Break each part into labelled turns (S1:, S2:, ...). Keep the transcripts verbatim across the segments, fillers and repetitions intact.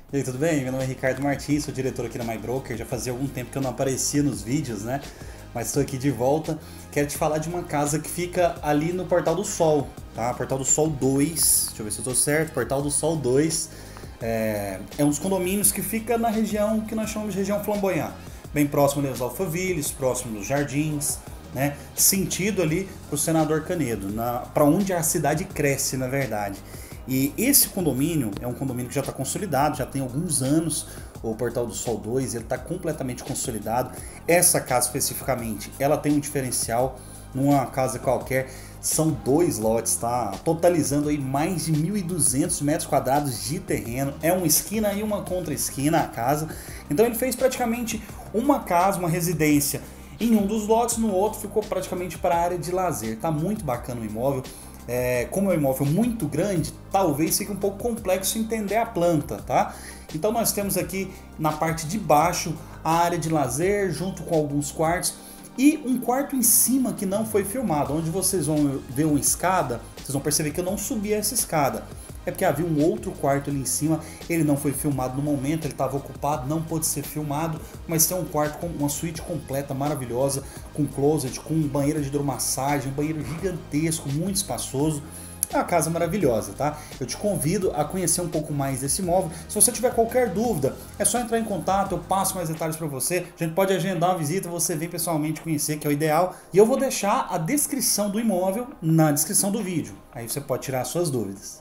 S1: E aí, tudo bem? Meu nome é Ricardo Martins, sou diretor aqui na MyBroker. Já fazia algum tempo que eu não aparecia nos vídeos, né? Mas estou aqui de volta. Quero te falar de uma casa que fica ali no Portal do Sol, tá? Portal do Sol dois, deixa eu ver se eu estou certo, Portal do Sol dois. É, é um dos condomínios que fica na região que nós chamamos de região Flamboyant. Bem próximo ali aos Alphavilles, próximo dos Jardins, né? Sentido ali para o Senador Canedo, para onde a cidade cresce, na verdade. E esse condomínio é um condomínio que já está consolidado, já tem alguns anos, o Portal do Sol dois, ele está completamente consolidado. Essa casa especificamente, ela tem um diferencial, numa casa qualquer, são dois lotes, tá? Totalizando aí mais de mil e duzentos metros quadrados de terreno, é uma esquina e uma contra-esquina a casa. Então ele fez praticamente uma casa, uma residência em um dos lotes, no outro ficou praticamente para a área de lazer. Tá muito bacana o imóvel. É, como é um imóvel muito grande, talvez fique um pouco complexo entender a planta, tá? Então nós temos aqui na parte de baixo a área de lazer junto com alguns quartos e um quarto em cima que não foi filmado, onde vocês vão ver uma escada, vocês vão perceber que eu não subi essa escada. É porque havia um outro quarto ali em cima, ele não foi filmado no momento, ele estava ocupado, não pôde ser filmado, mas tem um quarto com uma suíte completa, maravilhosa, com closet, com banheiro de hidromassagem, um banheiro gigantesco, muito espaçoso. É uma casa maravilhosa, tá? Eu te convido a conhecer um pouco mais desse imóvel. Se você tiver qualquer dúvida, é só entrar em contato, eu passo mais detalhes para você. A gente pode agendar uma visita, você vem pessoalmente conhecer, que é o ideal. E eu vou deixar a descrição do imóvel na descrição do vídeo. Aí você pode tirar as suas dúvidas.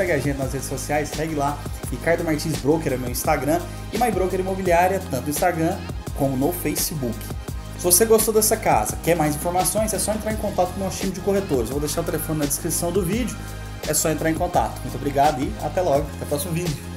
S1: segue a gente nas redes sociais, segue lá. Ricardo Martins Broker é meu Instagram e MyBroker Imobiliária, tanto no Instagram como no Facebook. Se você gostou dessa casa, quer mais informações, é só entrar em contato com o nosso time de corretores. Eu vou deixar o telefone na descrição do vídeo, é só entrar em contato. Muito obrigado e até logo, até o próximo vídeo.